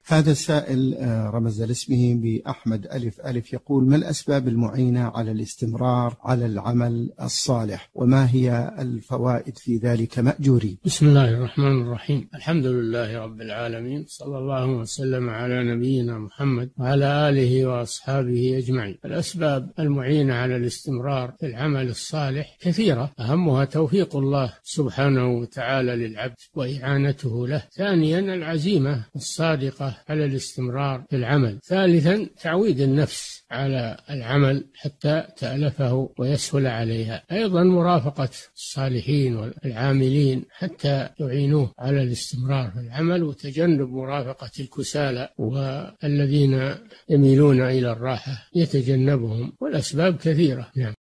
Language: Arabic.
هذا السائل رمز لاسمه بأحمد ألف ألف، يقول: ما الأسباب المعينة على الاستمرار على العمل الصالح، وما هي الفوائد في ذلك مأجورين؟ بسم الله الرحمن الرحيم. الحمد لله رب العالمين، صلى الله وسلم على نبينا محمد وعلى آله وأصحابه أجمعين. الأسباب المعينة على الاستمرار في العمل الصالح كثيرة، أهمها توفيق الله سبحانه وتعالى للعبد وإعانته له. ثانيا العزيمة الصادقة على الاستمرار في العمل. ثالثا تعويد النفس على العمل حتى تألفه ويسهل عليها. أيضا مرافقة الصالحين والعاملين حتى يعينوه على الاستمرار في العمل، وتجنب مرافقة الكسالى والذين يميلون إلى الراحة يتجنبهم. والأسباب كثيرة. نعم.